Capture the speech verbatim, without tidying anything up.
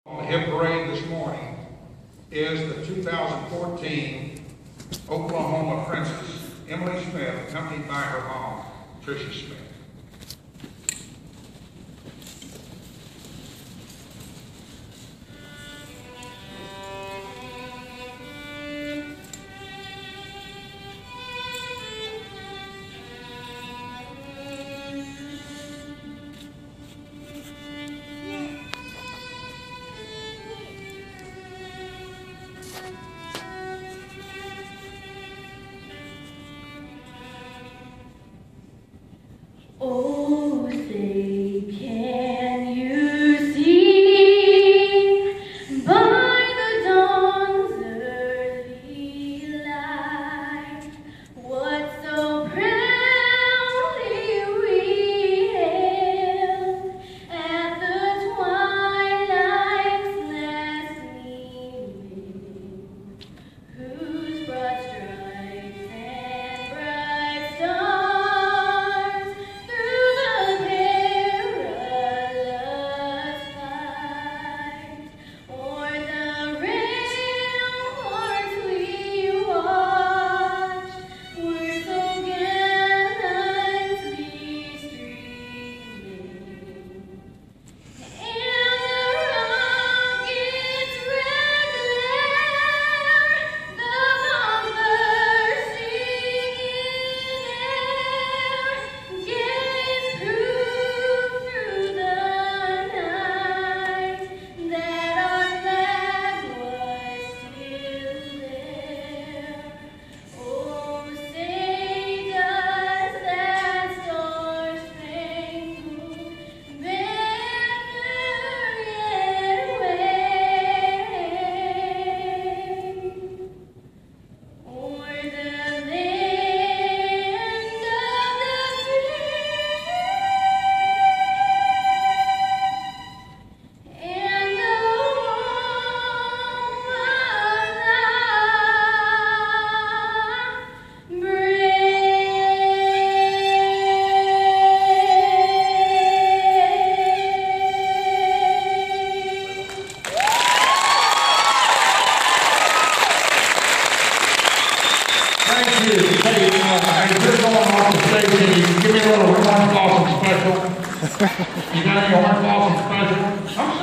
On the hip parade this morning is the two thousand fourteen Oklahoma Princess, Emily Smith, accompanied by her mom, Tricia Smith. Oh, say, can you see by the dawn's early light what so proudly we hailed at the twilight's last gleaming, whose broad stripes and bright stars through the perilous fight o'er the ramparts we watched were so gallantly streaming, and the rocket's red glare, the bombers singing air, gave proof through the night that our flag was still there. Oh, say does that star-spangled banner yet wave o'er the land of the free and the home of the Thank you. Hey, uh, hey, we're going off the stage. Can you give me a little horn flossing special? You got any horn flossing special? I'm